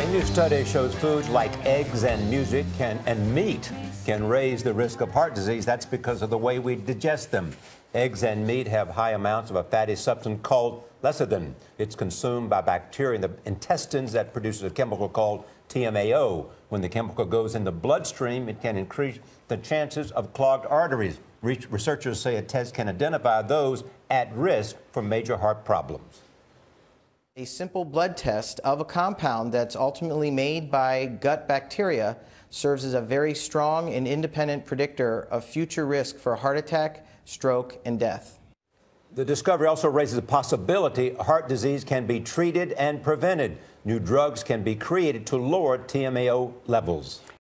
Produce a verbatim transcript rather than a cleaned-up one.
A new study shows foods like eggs and music can, and meat can raise the risk of heart disease. That's because of the way we digest them. Eggs and meat have high amounts of a fatty substance called lecithin. It's consumed by bacteria in the intestines that produces a chemical called T M A O. When the chemical goes in the bloodstream, it can increase the chances of clogged arteries. Re- researchers say a test can identify those at risk for major heart problems. A simple blood test of a compound that's ultimately made by gut bacteria serves as a very strong and independent predictor of future risk for heart attack, stroke, and death. The discovery also raises the possibility heart disease can be treated and prevented. New drugs can be created to lower T M A O levels.